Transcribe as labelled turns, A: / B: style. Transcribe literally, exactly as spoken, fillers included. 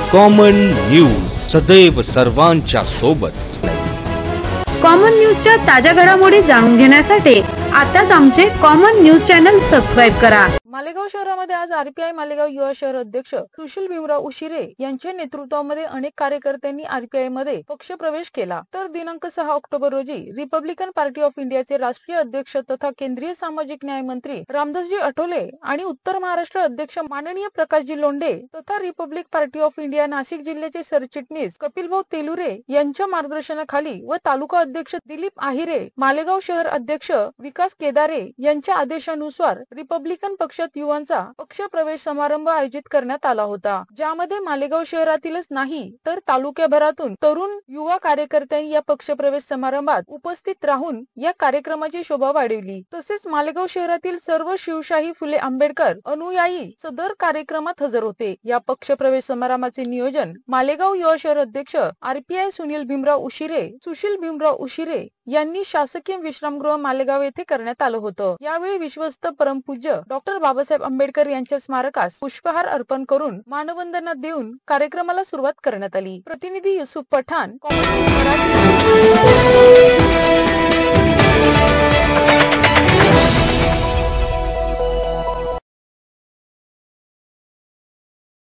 A: Common news, सदैव सर्वांच्या सोबत।
B: कॉमन न्यूजच्या ताज्या घडामोडी जाणून घेण्यासाठी आताच आमचे कॉमन न्यूज चॅनल सबस्क्राइब करा।
C: मालेगाव शहरामध्ये आज आरपीआय मालेगाव युवा शहर अध्यक्ष सुशील भीमराव उशिरे यांच्या नेतृत्वामध्ये अनेक कार्यकर्त्यांनी आरपीआय मध्ये पक्ष प्रवेश केला। तर दिनांक सहा ऑक्टोबर रोजी रिपब्लिकन पार्टी ऑफ इंडियाचे राष्ट्रीय अध्यक्ष तथा केंद्रीय सामाजिक न्याय मंत्री रामदासजी आठवले आणि उत्तर महाराष्ट्र अध्यक्ष माननीय प्रकाशजी लोंढे तथा republic party of India Nashik जिल्ह्याचे सरचिटणीस कपिलभाऊ तेलुरे यांच्या मार्गदर्शनाखाली व तालुका अध्यक्ष दिलीप आहिरे, मालेगाव शहर अध्यक्ष विकास केदारे यांच्या आदेशानुसार रिपब्लिकन पक्षात युवांचा पक्ष प्रवेश समारंभ आयोजित करण्यात आला होता, ज्यामध्ये मालेगाव शहरातीलच नाही तर तालुक्याभरातून तरुण युवा कार्यकर्त्यांनी या पक्ष प्रवेश समारंभात उपस्थित राहून या कार्यक्रमाची शोभा वाढवली। तसेच मालेगाव शहरातील सर्व शिवशाही फुले आंबेडकर अनुयायी सदर कार्यक्रमात हजर होते। या पक्ष प्रवेश समारंभाचे नियोजन मालेगाव युवा शहर अध्यक्ष आरपीआय सुनील भीमराव उशिरे सुशील भीमराव उशिरे यांनी शासकीय विश्रामगृह मालेगाव येथे करण्यात आलं होतं। यावेळी विश्वस्त परमपूज्य डॉक्टर बाबासाहेब आंबेडकर यांच्या स्मारकास पुष्पहार अर्पण करून मानवंदना देऊन कार्यक्रमाला सुरुवात करण्यात आली। प्रतिनिधी युसुफ पठाण, कॉमन न्यूज मराठी।